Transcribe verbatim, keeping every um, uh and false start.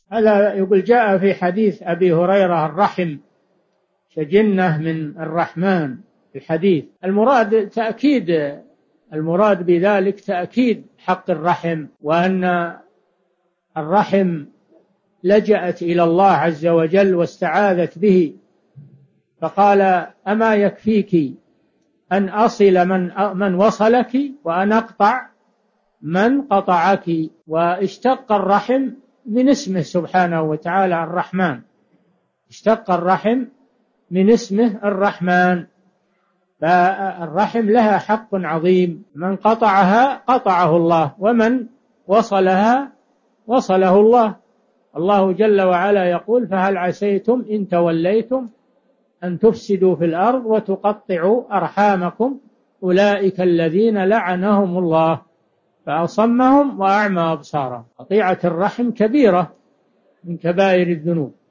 هذا يقول جاء في حديث أبي هريرة الرحم شجنة من الرحمن. الحديث المراد تأكيد المراد بذلك تأكيد حق الرحم، وأن الرحم لجأت إلى الله عز وجل واستعاذت به، فقال أما يكفيك أن أصل من من وصلك وأن أقطع من قطعك. واشتق الرحم من اسمه سبحانه وتعالى الرحمن، اشتق الرحم من اسمه الرحمن، فالرحم لها حق عظيم، من قطعها قطعه الله، ومن وصلها وصله الله. الله جل وعلا يقول فهل عسيتم إن توليتم أن تفسدوا في الأرض وتقطعوا أرحامكم أولئك الذين لعنهم الله فأصمهم وأعمى أبصارهم. قطيعة الرحم كبيرة من كبائر الذنوب.